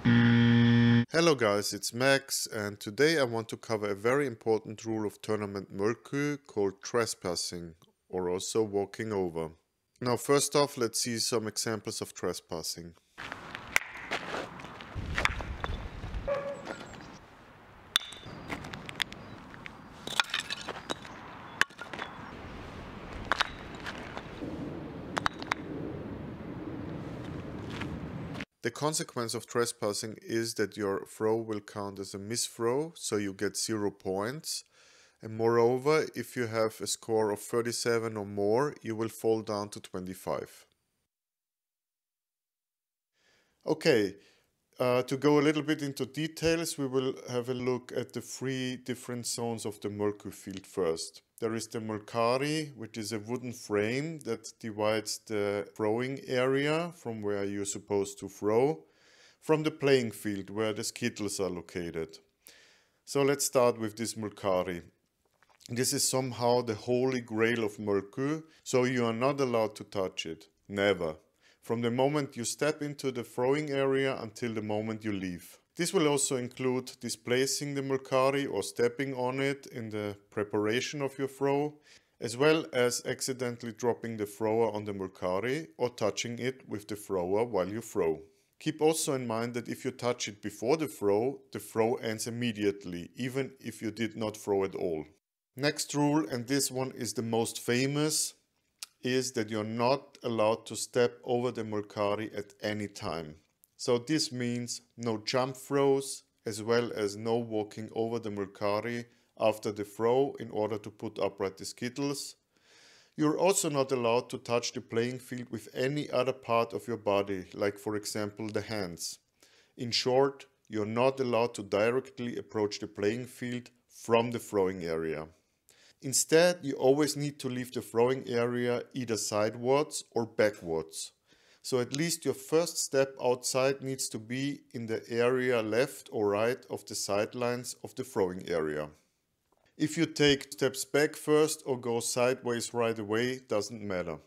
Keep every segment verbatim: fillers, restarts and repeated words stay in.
Hello guys, it's Max, and today I want to cover a very important rule of Tournament Molku called trespassing, or also walking over. Now first off, let's see some examples of trespassing. The consequence of trespassing is that your throw will count as a miss throw, so you get zero points. And moreover, if you have a score of thirty-seven or more, you will fall down to twenty-five. Okay, uh, to go a little bit into details, we will have a look at the three different zones of the Molku field first. There is the Molkari, which is a wooden frame that divides the throwing area from where you're supposed to throw from the playing field where the skittles are located. So let's start with this Molkari. This is somehow the holy grail of Molku, so you are not allowed to touch it. Never. From the moment you step into the throwing area until the moment you leave. This will also include displacing the Molkari or stepping on it in the preparation of your throw, as well as accidentally dropping the thrower on the Molkari or touching it with the thrower while you throw. Keep also in mind that if you touch it before the throw, the throw ends immediately, even if you did not throw at all. Next rule, and this one is the most famous, is that you're not allowed to step over the Molkari at any time. So this means no jump throws, as well as no walking over the Molkari after the throw in order to put upright the skittles. You're also not allowed to touch the playing field with any other part of your body, like for example the hands. In short, you're not allowed to directly approach the playing field from the throwing area. Instead, you always need to leave the throwing area either sidewards or backwards. So at least your first step outside needs to be in the area left or right of the sidelines of the throwing area. If you take steps back first or go sideways right away, doesn't matter.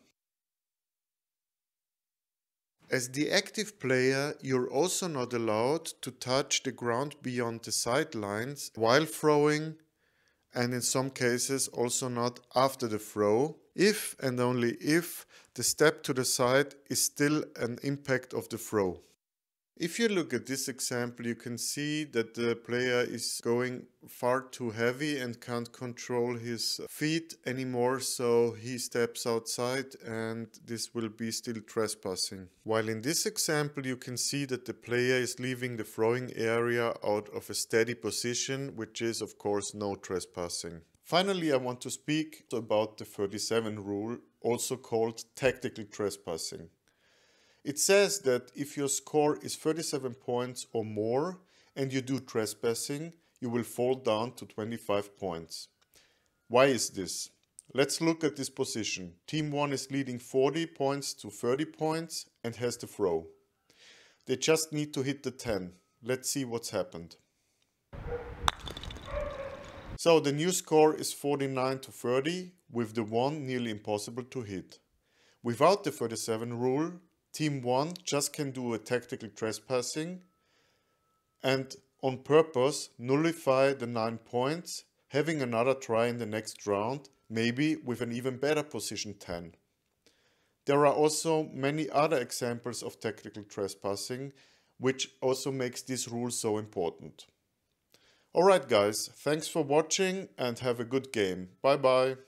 As the active player, you're also not allowed to touch the ground beyond the sidelines while throwing, and in some cases also not after the throw, if and only if the step to the side is still an impact of the throw. If you look at this example, you can see that the player is going far too heavy and can't control his feet anymore, so he steps outside and this will be still trespassing. While in this example you can see that the player is leaving the throwing area out of a steady position, which is of course no trespassing. Finally, I want to speak about the thirty-seven rule, also called tactical trespassing. It says that if your score is thirty-seven points or more and you do trespassing, you will fall down to twenty-five points. Why is this? Let's look at this position. Team one is leading forty points to thirty points and has the throw. They just need to hit the ten. Let's see what's happened. So the new score is forty-nine to thirty, with the one nearly impossible to hit. Without the thirty-seven rule, Team one just can do a tactical trespassing and on purpose nullify the nine points, having another try in the next round, maybe with an even better position ten. There are also many other examples of tactical trespassing, which also makes this rule so important. Alright guys, thanks for watching and have a good game. Bye bye.